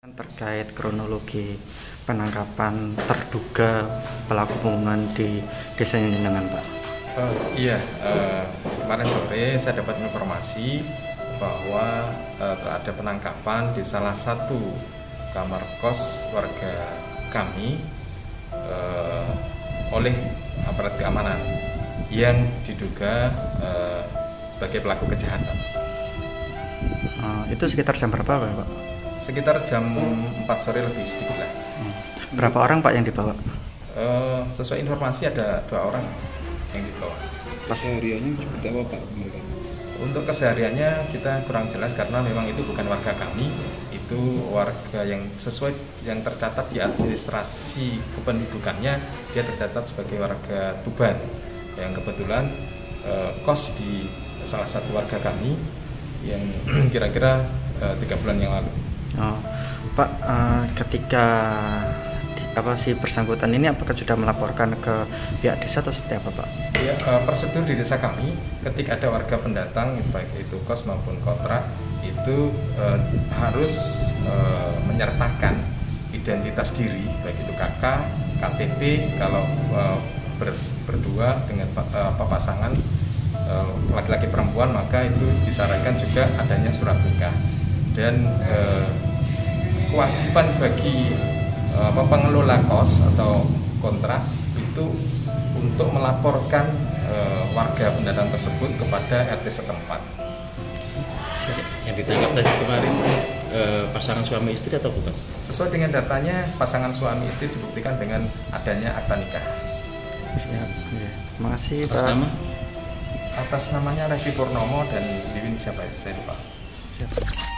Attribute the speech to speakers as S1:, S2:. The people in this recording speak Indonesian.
S1: Terkait kronologi penangkapan terduga pelaku pembunuhan di desa Jenengan, Pak.
S2: Kemarin sore saya dapat informasi bahwa ada penangkapan di salah satu kamar kos warga kami oleh aparat keamanan yang diduga sebagai pelaku kejahatan.
S1: Itu sekitar jam berapa, Pak?
S2: Sekitar jam 4 sore lebih sedikit lah.
S1: Berapa orang, Pak, yang dibawa?
S2: Sesuai informasi ada 2 orang yang dibawa.
S3: Kesehariannya seperti apa, Pak, mereka?
S2: Untuk kesehariannya kita kurang jelas karena memang itu bukan warga kami, itu warga yang sesuai yang tercatat di administrasi kependudukannya, dia tercatat sebagai warga Tuban yang kebetulan kos di salah satu warga kami yang kira-kira 3 bulan yang lalu.
S1: Pak, ketika si bersangkutan ini apakah sudah melaporkan ke pihak desa atau seperti apa, Pak?
S2: Ya, prosedur di desa kami ketika ada warga pendatang baik itu kos maupun kontrak itu harus menyertakan identitas diri baik itu KK, KTP kalau berdua dengan pasangan laki-laki perempuan, maka itu disarankan juga adanya surat nikah dan kewajiban bagi pengelola kos atau kontrak itu untuk melaporkan warga pendatang tersebut kepada RT setempat.
S4: Yang ditangkap tadi kemarin pasangan suami istri atau bukan?
S2: Sesuai dengan datanya, pasangan suami istri dibuktikan dengan adanya akta nikah.
S1: Siap. Ya. Terima kasih,
S4: Atas
S1: Pak.
S4: nama?
S2: Atas namanya Revi Purnomo dan Wiwin siapa itu? Saya lupa.
S1: Siap.